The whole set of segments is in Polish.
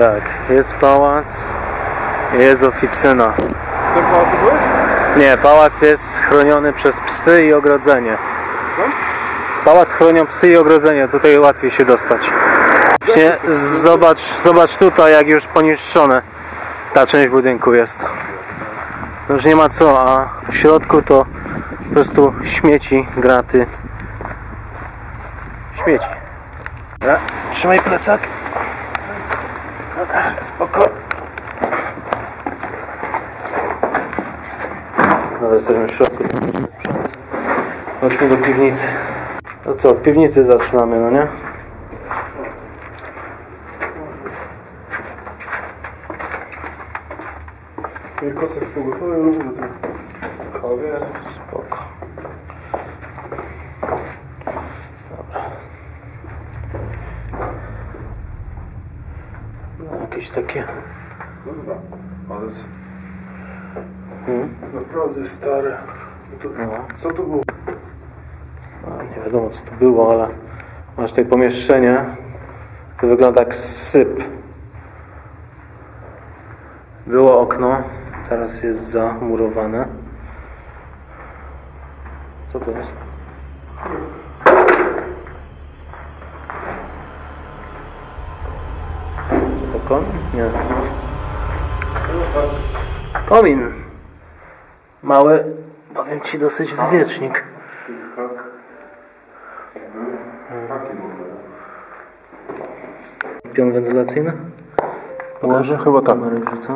Tak, jest pałac, jest oficyna. Ten pałac byłeś? Nie, pałac jest chroniony przez psy i ogrodzenie. Pałac chronią psy i ogrodzenie, tutaj łatwiej się dostać. Właśnie zobacz tutaj, jak już poniszczone ta część budynku jest. Już nie ma co, a w środku to po prostu śmieci, graty. Śmieci. Dobra, trzymaj plecak. Dobra, spoko. No, jesteśmy w środku, to musimy sprzątać. Chodźmy do piwnicy. No co, od piwnicy zaczynamy, no nie? Kosek w ogóle. Kawie. Spoko. Dobra. No, jakieś takie... Kurwa, ale naprawdę stare. To, co to było? No, nie wiadomo co to było, ale masz tutaj pomieszczenie. To wygląda jak syp. Było okno, teraz jest zamurowane. Co to jest? Co to, komin? Nie. Komin. Mały, powiem ci, dosyć wywiecznik. Pion wentylacyjny? Może chyba tak. Wrzucę.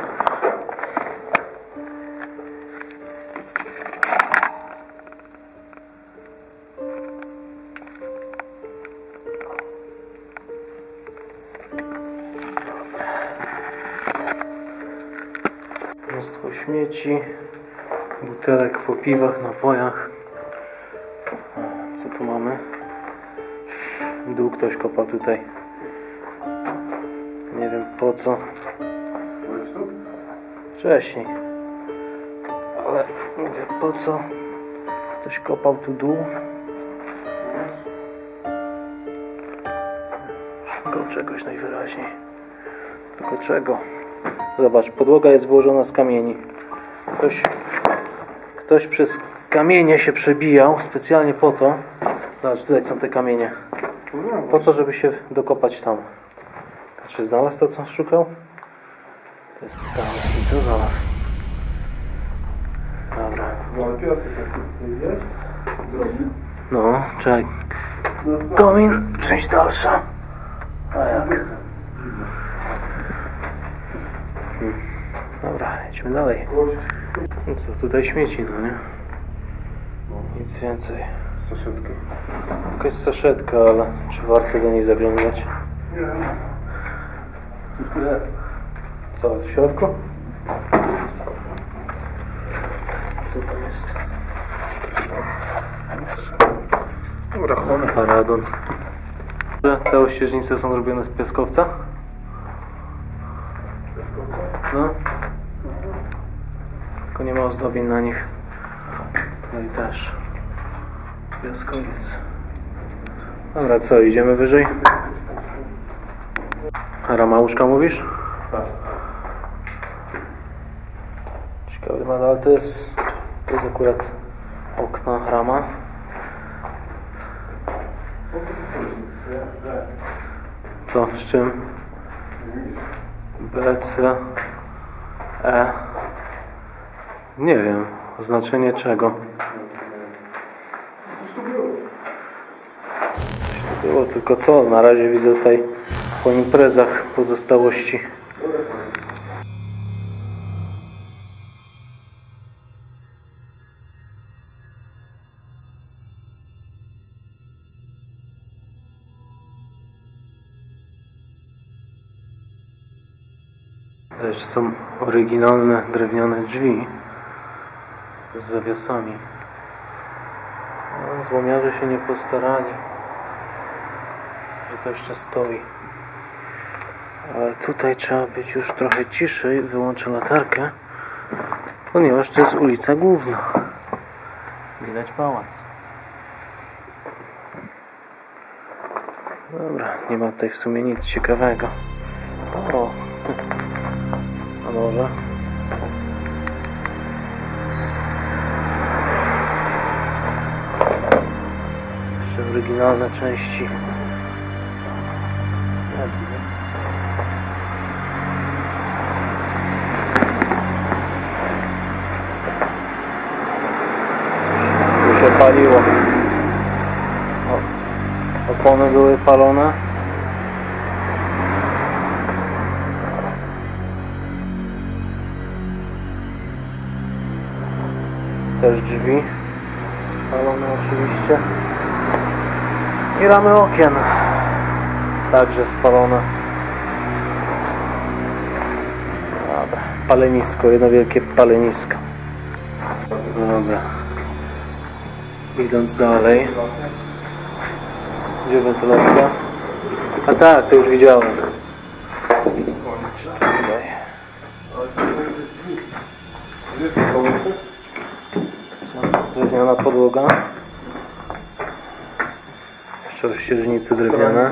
Mnóstwo śmieci, butelek po piwach, napojach. Co tu mamy? Dół ktoś kopał tutaj. Nie wiem po co. Wcześniej. Ale mówię po co. Ktoś kopał tu dół. Szukał czegoś najwyraźniej. Tylko czego? Zobacz, podłoga jest wyłożona z kamieni. Ktoś przez kamienie się przebijał specjalnie po to. Zobacz, tutaj są te kamienie. Po to, żeby się dokopać tam. Czy znalazł to, co szukał? To jest pytanie. I co znalazł? Dobra. No, czekaj. Komin, część dalsza. A jak? Dobra, idźmy dalej. No co, tutaj śmieci, no nie? Nic więcej. Saszetka. Jakaś saszetka, ale czy warto do niej zaglądać? Nie. Co, w środku? Co to jest? Rachunek. Paragon. Te ościeżnice są zrobione z piaskowca? No. Tylko nie ma ozdobień na nich. Tutaj też. Piaskowiec. Dobra, co, idziemy wyżej? Rama łóżka mówisz? Tak. Ciekawy ma, ale to jest akurat okna, rama. Co, z czym? B, C, E. Nie wiem, oznaczenie czego. Coś tu było, tylko co? Na razie widzę tutaj po imprezach pozostałości. To jeszcze są oryginalne drewniane drzwi z zawiasami. No, złomiarze się nie postarali, że to jeszcze stoi. Ale tutaj trzeba być już trochę ciszej. Wyłączę latarkę, ponieważ to jest ulica główna. Widać pałac. Dobra, nie ma tutaj w sumie nic ciekawego. O. A może? Jeszcze oryginalne części. Tu się paliło. Opony były palone. Też drzwi spalone oczywiście. I ramy okien także spalone. Dobra, palenisko, jedno wielkie palenisko. Dobra. Idąc dalej. Gdzie wentylacja? A tak, to już widziałem. Tutaj. Drewniana podłoga. Jeszcze rozścieżnicy drewniane.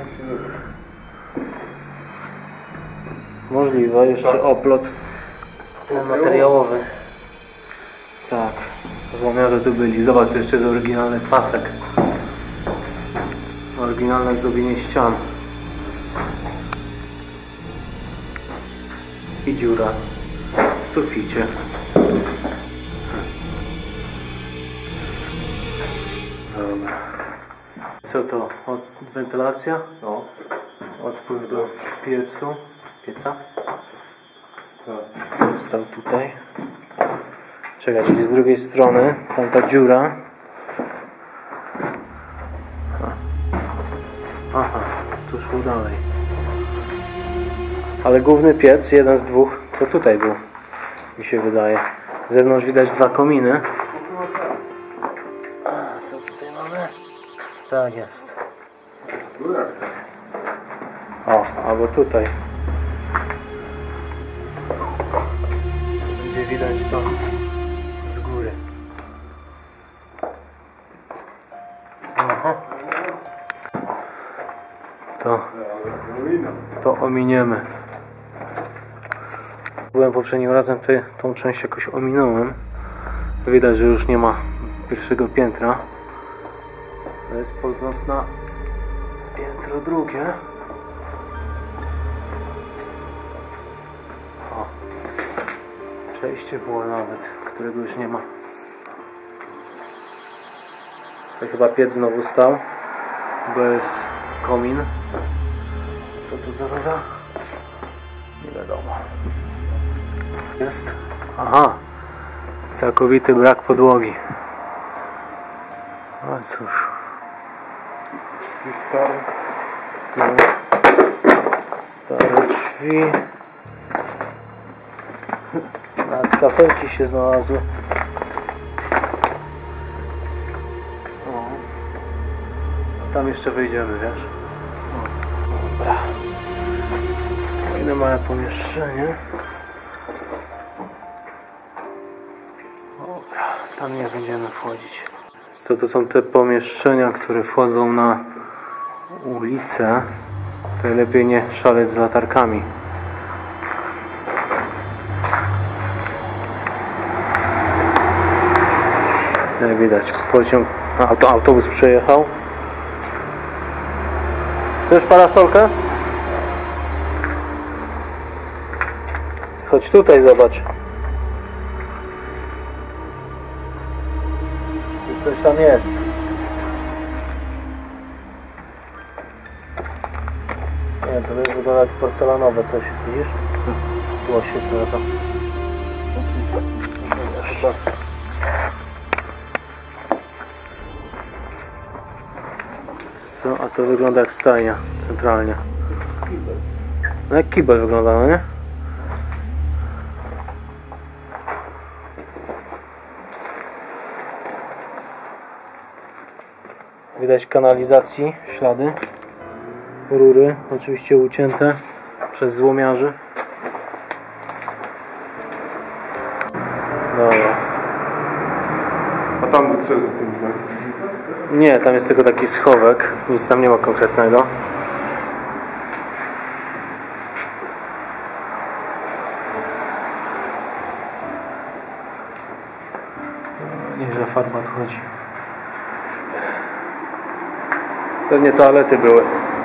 Możliwe, jeszcze oplot ten materiałowy. Tak, złomiarze tu byli. Zobacz, to jeszcze jest oryginalny pasek. Oryginalne zdobienie ścian. I dziura w suficie. Dobra. Co to? Wentylacja? No. Odpływ do pieca. Tak. Stał tutaj. Czekaj, czyli z drugiej strony tam ta dziura. Aha, tu szło dalej. Ale główny piec, jeden z dwóch, to tutaj był, mi się wydaje. Z zewnątrz widać dwa kominy. A co tutaj mamy? Tak jest. O, albo tutaj. Będzie widać to z góry. Aha. To ominiemy. Byłem poprzednim razem, tą część jakoś ominąłem. Widać, że już nie ma pierwszego piętra. Ale spojrząc na piętro drugie. O, przejście było nawet, którego już nie ma. To chyba piec znowu stał. Bez komin. Co to za rura? Nie wiadomo. Jest? Aha. Całkowity brak podłogi. No cóż. Stary. No. Stare drzwi. Nawet kafelki się znalazły. O. Tam jeszcze wejdziemy, wiesz? Dobra. Fajne małe pomieszczenie. Dobra, tam nie będziemy wchodzić. Co to są te pomieszczenia, które wchodzą na ulicę? To lepiej nie szaleć z latarkami. Jak widać, pociąg, autobus przejechał. Chcesz parasolkę? Chodź tutaj, zobacz. Tu coś tam jest. Nie wiem, co to jest, wygląda jak porcelanowe coś. Widzisz? Tu oświecę na to. Co? A to wygląda jak stajnia centralnie. No jak kibel wygląda, no nie? Widać kanalizacji, ślady, rury, oczywiście ucięte przez złomiarzy. Dobra. A tam co jest za tym? Nie, tam jest tylko taki schowek, nic tam nie ma konkretnego. Nieźle farba odchodzi. Pewnie toalety były.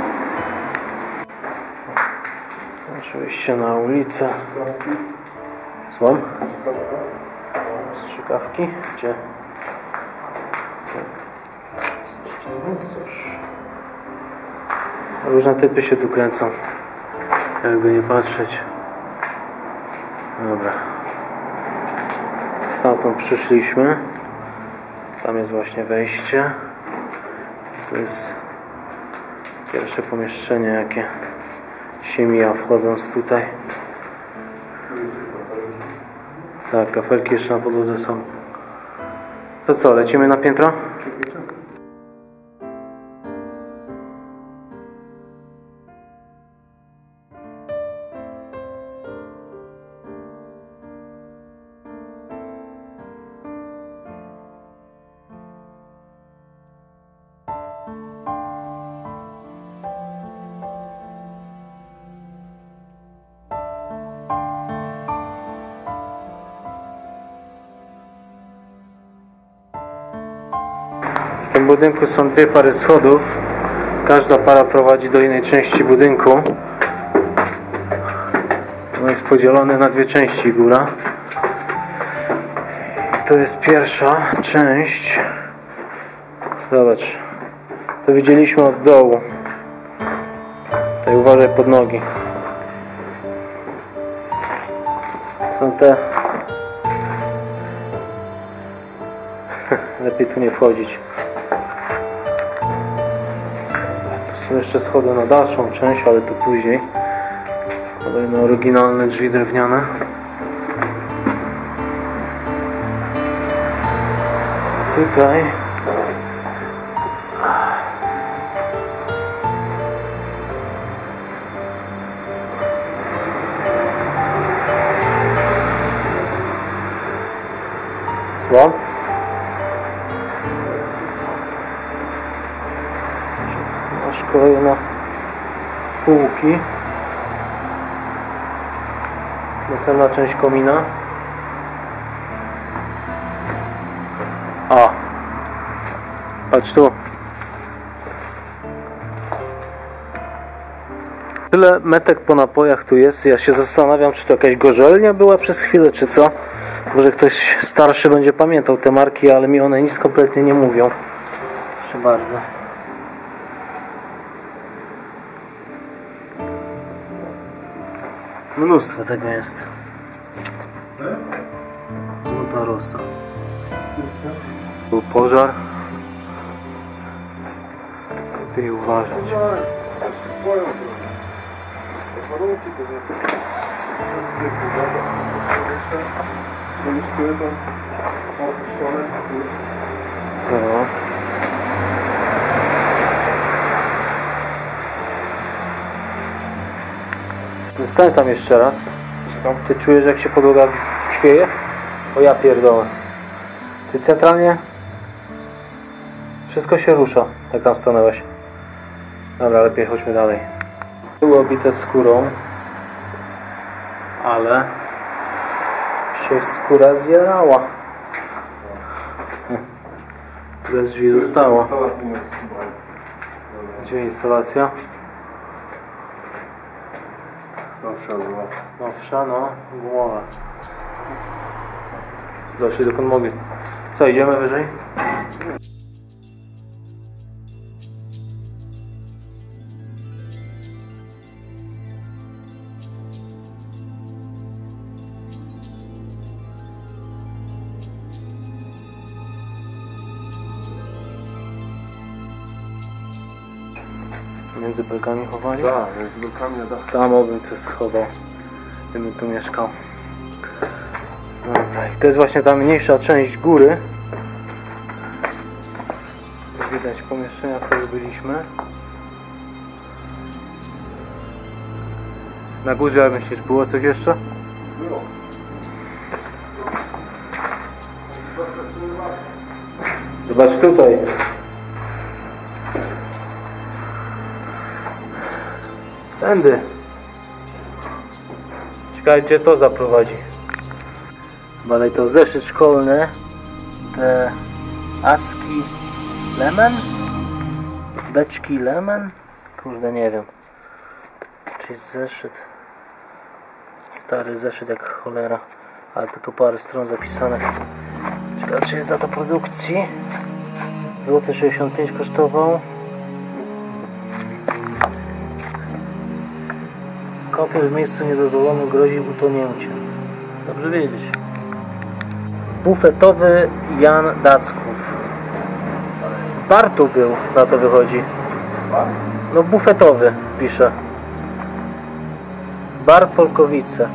Oczywiście na ulicę. Słucham? Strzykawki? Gdzie? No cóż. Różne typy się tu kręcą. Jakby nie patrzeć. Dobra. Stamtąd przyszliśmy. Tam jest właśnie wejście. To jest pierwsze pomieszczenie, jakie się mija wchodząc tutaj. Tak, kafelki jeszcze na podłodze są. To co, lecimy na piętro? W tym budynku są dwie pary schodów. Każda para prowadzi do innej części budynku. On jest podzielony na dwie części, góra. To jest pierwsza część. Zobacz. To widzieliśmy od dołu. Tutaj uważaj pod nogi. Są te... Lepiej tu nie wchodzić. Tu są jeszcze schody na dalszą część, ale to później. Kolejne oryginalne drzwi drewniane. Tutaj słucham? Masz kolejne półki. Następna część komina. O! Patrz tu. Tyle metek po napojach tu jest. Ja się zastanawiam, czy to jakaś gorzelnia była przez chwilę, czy co. Może ktoś starszy będzie pamiętał te marki, ale mi one nic kompletnie nie mówią. Proszę bardzo. Mnóstwo tego jest. Złota rosa. Był pożar. Lepiej uważać. No. Zostań tam jeszcze raz. Ty czujesz, jak się podłoga chwieje? O ja pierdolę. Ty centralnie wszystko się rusza, jak tam stanęłeś. Dobra, lepiej chodźmy dalej. Było obite skórą, ale się skóra zjarała. Tyle z drzwi zostało. Gdzie instalacja? Nowsza, no, gumowa. Doszli dokąd mogli. Co, idziemy wyżej? Między belkami chowali? Tak, między belkami na dach. Tam obym coś schował, gdybym tu mieszkał. Dobra, i to jest właśnie ta mniejsza część góry. Widać pomieszczenia, w których byliśmy. Na górze, jak myślisz, było coś jeszcze? Było. Zobacz tutaj. Tędy. Ciekawe, gdzie to zaprowadzi. Badaj to zeszyt szkolny. te aski lemon? Beczki lemon? Kurde, nie wiem. Czy jest zeszyt? Stary zeszyt jak cholera, ale tylko parę stron zapisanych. Ciekawe, czy jest data produkcji. Złoty 65 kosztował. Kąpiel w miejscu niedozwolonym grozi utonięciem. Dobrze wiedzieć. Bufetowy Jan Dacków. Bar tu był, na to wychodzi. No bufetowy pisze. Bar Polkowice.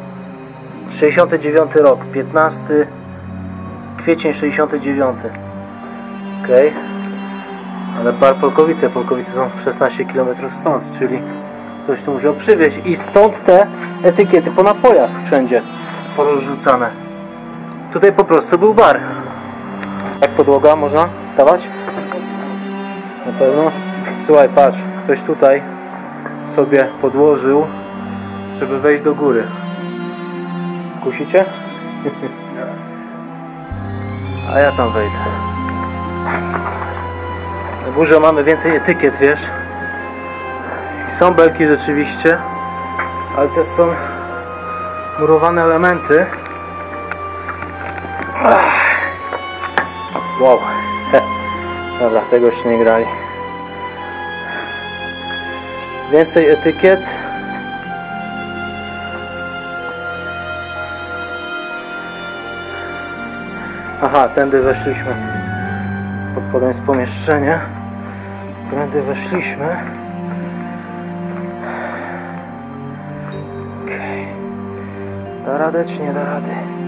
69 rok, 15 kwiecień 69. Okej. Ale bar Polkowice. Polkowice są 16 km stąd, czyli ktoś tu musiał przywieźć. I stąd te etykiety po napojach wszędzie porozrzucane. Tutaj po prostu był bar. Jak podłoga można stawać? Na pewno. Słuchaj, patrz, ktoś tutaj sobie podłożył, żeby wejść do góry. Kusicie? A ja tam wejdę. Na górze mamy więcej etykiet, wiesz? I są belki rzeczywiście, ale też są murowane elementy. Wow. Dobra, tego jeszcze nie grali. Więcej etykiet. Aha, tędy weszliśmy. Pod spodem jest pomieszczenie. Tędy weszliśmy. Okej. Da radę czy nie da rady?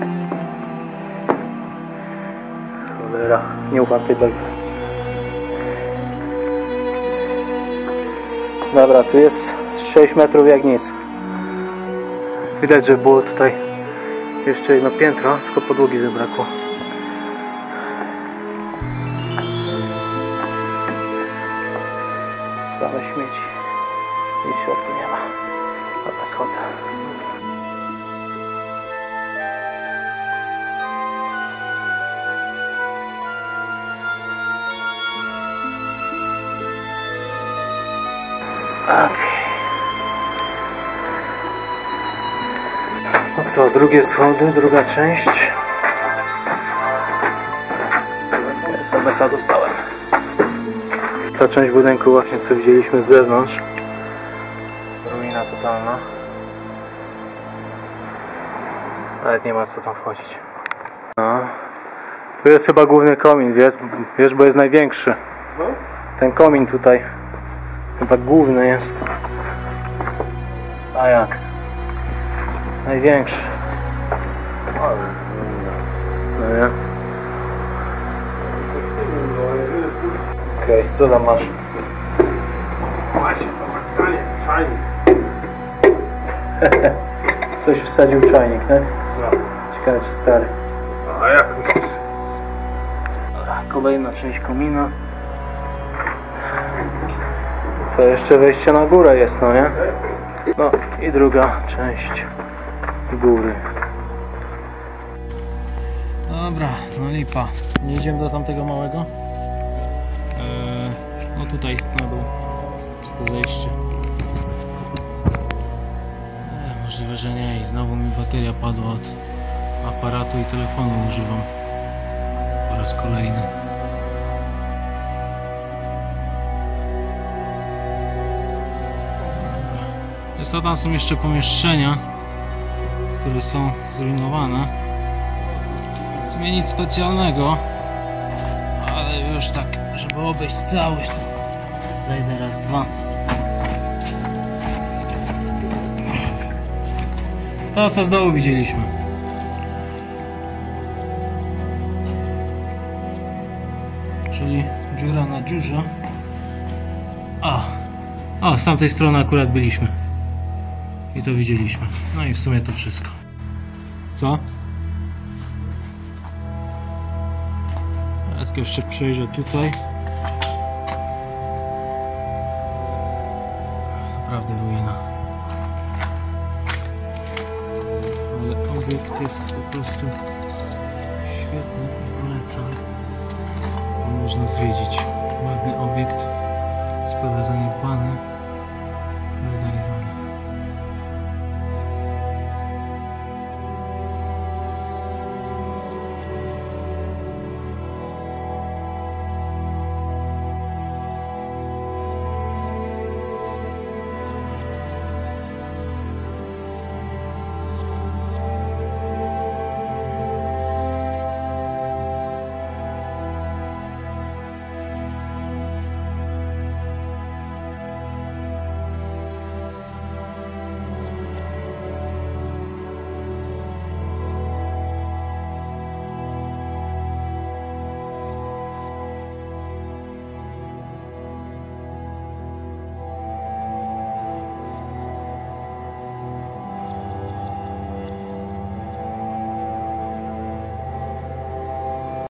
Cholera, nie ufam tej belce. Dobra, tu jest z 6 metrów jak nic. Widać, że było tutaj jeszcze jedno piętro, tylko podłogi zabrakło. Same śmieci. Nic w środku nie ma. Dobra, schodzę. Okay. No co, drugie schody, druga część. SMS-a dostałem. Ta część budynku właśnie, co widzieliśmy z zewnątrz. Ruina totalna. Nawet nie ma co tam wchodzić. No. Tu jest chyba główny komin, wiesz, bo jest największy. Ten komin tutaj chyba główny jest. A jak? Największy. No nie? Okej, co tam masz? Właśnie, pytanie, czajnik. Ktoś wsadził czajnik, tak? No. Ciekawe czy stary. A jak myślisz? Kolejna część komina. Co, jeszcze wejście na górę jest, no nie? No i druga część góry. Dobra, no lipa. Nie idziemy do tamtego małego? No tutaj na dół jest to zejście. Możliwe, że nie i znowu mi bateria padła od aparatu i telefonu używam po raz kolejny. Co tam są jeszcze pomieszczenia, które są zrujnowane. W sumie nic specjalnego, ale już tak, żeby obejść całość, zajdę raz, dwa. To co z dołu widzieliśmy. Czyli dziura na dziurze. O, z tamtej strony akurat byliśmy. I to widzieliśmy. No i w sumie to wszystko. Co? Ja tylko jeszcze przejrzę tutaj. Naprawdę ruina. Ale obiekt jest po prostu świetny i polecam. ulica. Można zwiedzić ładny obiekt, sprawy zaniedbane.